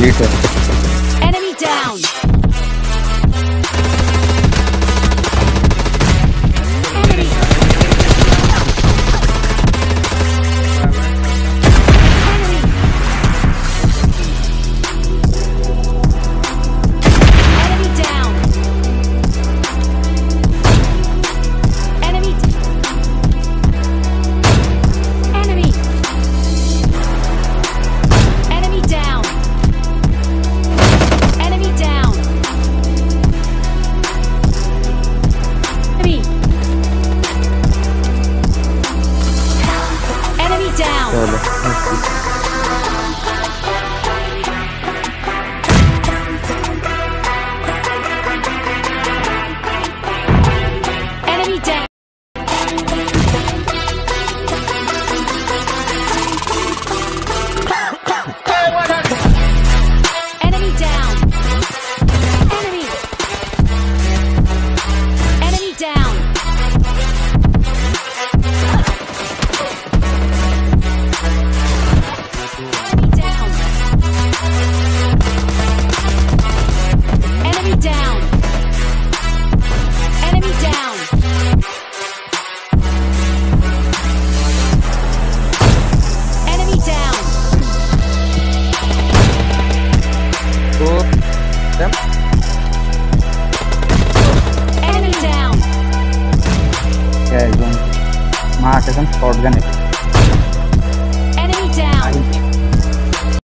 delete है। Enemy down. Enemy. Enemy down. Enemy. Enemy. Enemy down. Enemy down. Enemy. Enemy down. चलो Enemy down. Enemy down. Enemy. Enemy down. Enemy down. Enemy down. Enemy down. Enemy down. तो Enemy down. क्या एकदम मार कसम shotgun है।